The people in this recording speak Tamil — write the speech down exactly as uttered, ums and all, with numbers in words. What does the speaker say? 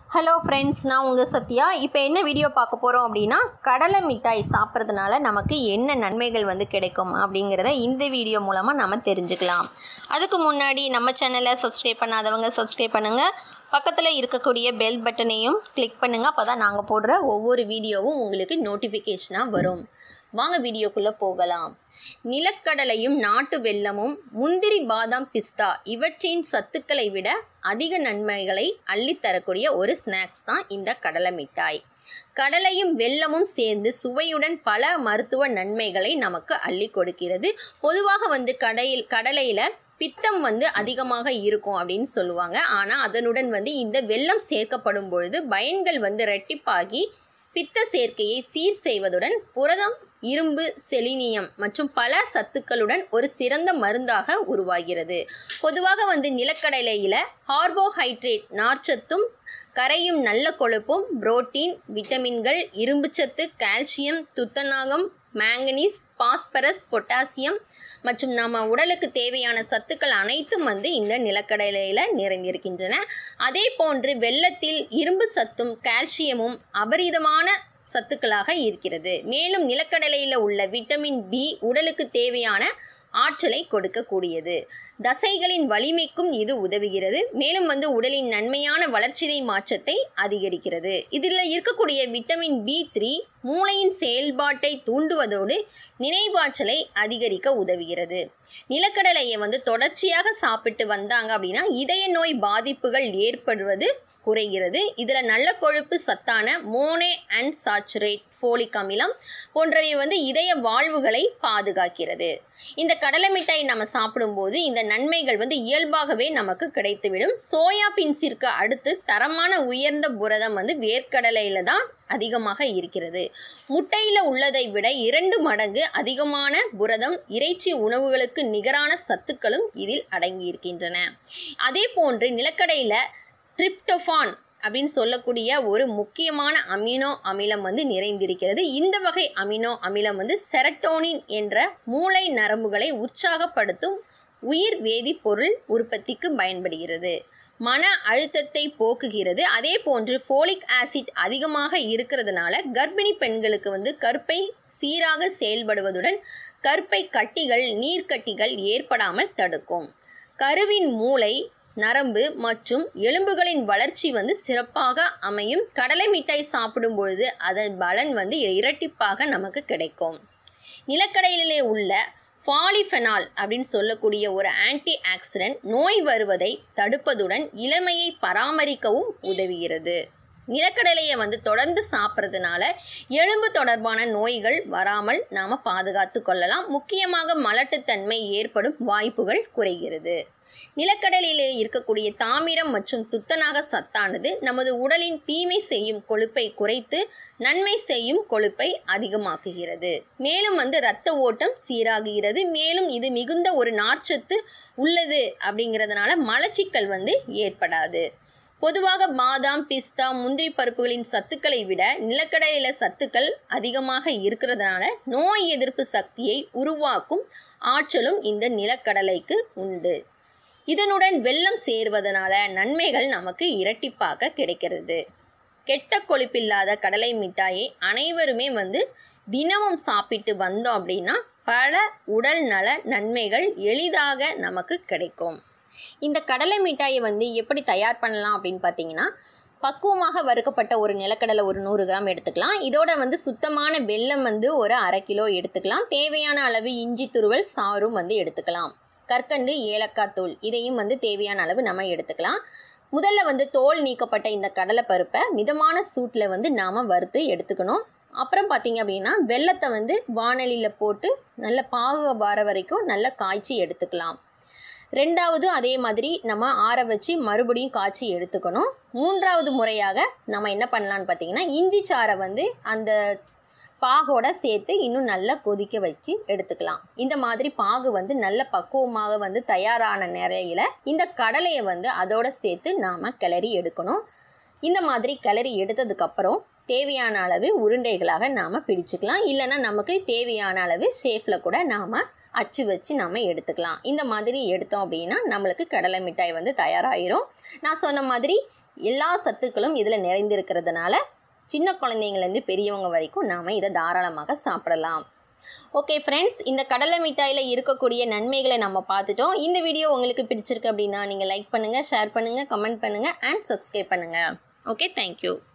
ஹலோ ஃப்ரெண்ட்ஸ், நான் உங்கள் சத்யா. இப்போ என்ன வீடியோ பார்க்க போகிறோம் அப்படின்னா, கடலை மிட்டாய் சாப்பிட்றதுனால நமக்கு என்ன நன்மைகள் வந்து கிடைக்கும் அப்படிங்கிறத இந்த வீடியோ மூலமாக நம்ம தெரிஞ்சுக்கலாம். அதுக்கு முன்னாடி நம்ம சேனலை சப்ஸ்கிரைப் பண்ணாதவங்க சப்ஸ்கிரைப் பண்ணுங்கள். பக்கத்தில் இருக்கக்கூடிய பெல் பட்டனையும் கிளிக் பண்ணுங்கள். அப்போ தான் நாங்கள் போடுற ஒவ்வொரு வீடியோவும் உங்களுக்கு நோட்டிஃபிகேஷனாக வரும். வாங்க வீடியோக்குள்ளே போகலாம். நிலக்கடலையும் நாட்டு வெல்லமும் முந்திரி, பாதாம், பிஸ்தா இவற்றின் சத்துக்களை விட அதிக நன்மைகளை அள்ளித்தரக்கூடிய ஒரு ஸ்நாக்ஸ் தான் இந்த கடலை மிட்டாய். கடலையும் வெல்லமும் சேர்ந்து சுவையுடன் பல மருத்துவ நன்மைகளை நமக்கு அள்ளி கொடுக்கிறது. பொதுவாக வந்து கடையில் கடலையில் பித்தம் வந்து அதிகமாக இருக்கும் அப்படின்னு சொல்லுவாங்க. ஆனால் அதனுடன் வந்து இந்த வெல்லம் சேர்க்கப்படும் பொழுது பயன்கள் வந்து இரட்டிப்பாகி பித்த சேர்க்கையை சீர் செய்வதுடன் புரதம், இரும்பு, செலினியம் மற்றும் பல சத்துக்களுடன் ஒரு சிறந்த மருந்தாக உருவாகிறது. பொதுவாக வந்து நிலக்கடலையில் கார்போஹைட்ரேட் நார்ச்சத்தும் கரையும் நல்ல கொழுப்பும், புரோட்டீன், விட்டமின்கள், இரும்புச்சத்து, கால்சியம், துத்தநாகம், மேங்கனீஸ், பாஸ்பரஸ், பொட்டாசியம் மற்றும் நம்ம உடலுக்கு தேவையான சத்துக்கள் அனைத்தும் வந்து இந்த நிலக்கடலையில் நிறைந்திருக்கின்றன. அதே போன்று வெல்லத்தில் இரும்பு சத்தும் கால்சியமும் அபரிதமான சத்துக்களாக இருக்கிறது. மேலும் நிலக்கடலையில் உள்ள விட்டமின் பி உடலுக்கு தேவையான ஆற்றலை கொடுக்கக்கூடியது. தசைகளின் வலிமைக்கும் இது உதவுகிறது. மேலும் வந்து உடலின் நன்மையான வளர்ச்சிதை மாற்றத்தை அதிகரிக்கிறது. இதில் இருக்கக்கூடிய விட்டமின் பி த்ரீ மூளையின் செயல்பாட்டை தூண்டுவதோடு நினைவாற்றலை அதிகரிக்க உதவுகிறது. நிலக்கடலையை வந்து தொடர்ச்சியாக சாப்பிட்டு வந்தாங்க அப்படின்னா இதய நோய் பாதிப்புகள் ஏற்படுவது குறைகிறது. இதில் நல்ல கொழுப்பு சத்தான மோனோ அன்சாச்சுரேட் ஃபோலிக் அமிலம் போன்றவை வந்து இதய வாழ்வுகளை பாதுகாக்கிறது. இந்த கடலை மிட்டாய் நம்ம சாப்பிடும்போது இந்த நன்மைகள் வந்து இயல்பாகவே நமக்கு கிடைத்துவிடும். சோயா பீன்ஸிற்கு அடுத்து தரமான உயர்ந்த புரதம் வந்து வேர்க்கடலையில் தான் அதிகமாக இருக்கிறது. முட்டையில் உள்ளதை விட இரண்டு மடங்கு அதிகமான புரதம், இறைச்சி உணவுகளுக்கு நிகரான சத்துக்களும் இதில் அடங்கியிருக்கின்றன. அதே போன்று நிலக்கடையில் ட்ரிப்டோஃபான் அப்படின்னு சொல்லக்கூடிய ஒரு முக்கியமான அமினோ அமிலம் வந்து நிறைந்திருக்கிறது. இந்த வகை அமினோ அமிலம் வந்து செரட்டோனின் என்ற மூளை நரம்புகளை உற்சாகப்படுத்தும் உயிர் வேதிப்பொருள் உற்பத்திக்கு பயன்படுகிறது. மன அழுத்தத்தை போக்குகிறது. அதே போன்று ஃபோலிக் ஆசிட் அதிகமாக இருக்கிறதுனால கர்ப்பிணி பெண்களுக்கு வந்து கருப்பை சீராக செயல்படுவதுடன் கருப்பை கட்டிகள், நீர்க்கட்டிகள் ஏற்படாமல் தடுக்கும். கருவின் மூளை, நரம்பு மற்றும் எலும்புகளின் வளர்ச்சி வந்து சிறப்பாக அமையும். கடலை மிட்டாய் சாப்பிடும் பொழுது அதன் பலன் வந்து இரட்டிப்பாக நமக்கு கிடைக்கும். நிலக்கடலையிலே உள்ள பாலிஃபெனால் அப்படின்னு சொல்லக்கூடிய ஒரு ஆன்டி ஆக்சிடென்ட் நோய் வருவதை தடுப்பதுடன் இளமையை பராமரிக்கவும் உதவுகிறது. நிலக்கடலையை வந்து தொடர்ந்து சாப்பிட்றதுனால எலும்பு தொடர்பான நோய்கள் வராமல் நாம் பாதுகாத்து கொள்ளலாம். முக்கியமாக மலட்டுத்தன்மை ஏற்படும் வாய்ப்புகள் குறைகிறது. நிலக்கடலையிலே இருக்கக்கூடிய தாமிரம் மற்றும் துத்தநாக சத்தானது நமது உடலின் தீமை செய்யும் கொழுப்பை குறைத்து நன்மை செய்யும் கொழுப்பை அதிகமாக்குகிறது. மேலும் வந்து இரத்த ஓட்டம் சீராகுகிறது. மேலும் இது மிகுந்த ஒரு நார்ச்சத்து உள்ளது அப்படிங்கிறதுனால மலச்சிக்கல் வந்து ஏற்படாது. பொதுவாக பாதாம், பிஸ்தா, முந்திரி பருப்புகளின் சத்துக்களை விட நிலக்கடலையில் சத்துக்கள் அதிகமாக இருக்கிறதுனால நோய் எதிர்ப்பு சக்தியை உருவாக்கும் ஆற்றலும் இந்த நிலக்கடலைக்கு உண்டு. இதனுடன் வெல்லம் சேர்வதனால நன்மைகள் நமக்கு இரட்டிப்பாக கிடைக்கிறது. கெட்ட கொழுப்பில்லாத கடலை மிட்டாயை அனைவருமே வந்து தினமும் சாப்பிட்டு வந்தோம் அப்படின்னா பல உடல் நல நன்மைகள் எளிதாக நமக்கு கிடைக்கும். இந்த கடலை மிட்டாயை வந்து எப்படி தயார் பண்ணலாம் அப்படின்னு பார்த்தீங்கன்னா, பக்குவமாக வறுக்கப்பட்ட ஒரு நிலக்கடலை ஒரு நூறு கிராம் எடுத்துக்கலாம். இதோட வந்து சுத்தமான வெல்லம் வந்து ஒரு அரை கிலோ எடுத்துக்கலாம். தேவையான அளவு இஞ்சி துருவல், சாறும் வந்து எடுத்துக்கலாம். கற்கண்டு, ஏலக்காய் தூள் இதையும் வந்து தேவையான அளவு நம்ம எடுத்துக்கலாம். முதல்ல வந்து தோல் நீக்கப்பட்ட இந்த கடலை பருப்பை மிதமான சூட்டில் வந்து நாம் வறுத்து எடுத்துக்கணும். அப்புறம் பார்த்திங்க அப்படின்னா வெல்லத்தை வந்து வாணலியில் போட்டு நல்ல பாகு வர வரைக்கும் நல்லா காய்ச்சி எடுத்துக்கலாம். ரெண்டாவது அதே மாதிரி நம்ம ஆற வச்சு மறுபடியும் காய்ச்சி எடுத்துக்கணும். மூன்றாவது முறையாக நம்ம என்ன பண்ணலான்னு பார்த்தீங்கன்னா இஞ்சி சாறை வந்து அந்த பாகோட சேர்த்து இன்னும் நல்லா கொதிக்க வச்சு எடுத்துக்கலாம். இந்த மாதிரி பாகு வந்து நல்ல பக்குவமாக வந்து தயாரான நிலையில் இந்த கடலையை வந்து அதோட சேர்த்து நாம் கிளறி எடுக்கணும். இந்த மாதிரி கிளறி எடுத்ததுக்கப்புறம் தேவையான அளவு உருண்டைகளாக நாம் பிடிச்சிக்கலாம். இல்லைனா நமக்கு தேவையான அளவு ஷேப்பில் கூட நாம் அச்சு வச்சு நம்ம எடுத்துக்கலாம். இந்த மாதிரி எடுத்தோம் அப்படின்னா நம்மளுக்கு கடலை மிட்டாய் வந்து தயாராகிரும். நான் சொன்ன மாதிரி எல்லா சத்துக்களும் இதில் நிறைந்திருக்கிறதுனால சின்ன குழந்தைங்கள்லேருந்து பெரியவங்க வரைக்கும் நாம் இதை தாராளமாக சாப்பிடலாம். ஓகே ஃப்ரெண்ட்ஸ், இந்த கடலை மிட்டாயில் இருக்கக்கூடிய நன்மைகளை நம்ம பார்த்துட்டோம். இந்த வீடியோ உங்களுக்கு பிடிச்சிருக்கு அப்படின்னா நீங்கள் லைக் பண்ணுங்கள், ஷேர் பண்ணுங்கள், கமெண்ட் பண்ணுங்கள் அண்ட் சப்ஸ்கிரைப் பண்ணுங்கள். Okay, thank you.